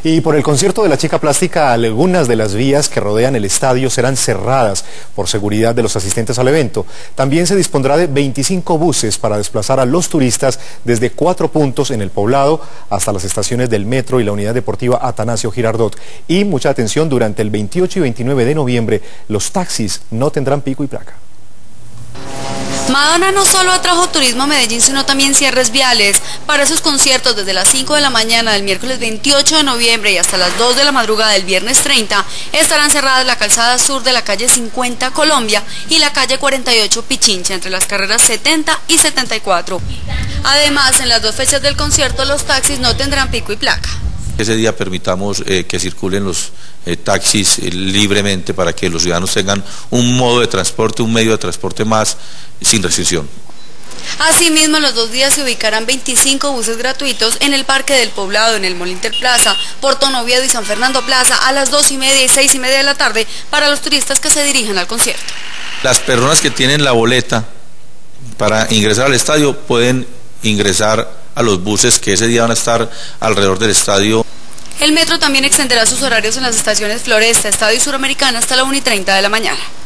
Y por el concierto de La Chica Plástica, algunas de las vías que rodean el estadio serán cerradas por seguridad de los asistentes al evento. También se dispondrá de 25 buses para desplazar a los turistas desde 4 puntos en el poblado hasta las estaciones del metro y la unidad deportiva Atanasio Girardot. Y mucha atención, durante el 28 y 29 de noviembre, los taxis no tendrán pico y placa. Madonna no solo atrajo turismo a Medellín, sino también cierres viales. Para sus conciertos, desde las 5 de la mañana del miércoles 28 de noviembre y hasta las 2 de la madrugada del viernes 30, estarán cerradas la calzada sur de la calle 50 Colombia y la calle 48 Pichincha, entre las carreras 70 y 74. Además, en las 2 fechas del concierto, los taxis no tendrán pico y placa. Ese día permitamos que circulen los taxis libremente para que los ciudadanos tengan un modo de transporte, un medio de transporte más sin restricción. Asimismo, en los 2 días se ubicarán 25 buses gratuitos en el Parque del Poblado, en el Mall Interplaza, Portón Oviedo y San Fernando Plaza a las 2:30 y 6:30 de la tarde para los turistas que se dirijan al concierto. Las personas que tienen la boleta para ingresar al estadio pueden ingresar a los buses que ese día van a estar alrededor del estadio. El metro también extenderá sus horarios en las estaciones Floresta, Estadio y Suramericana hasta la 1:30 de la mañana.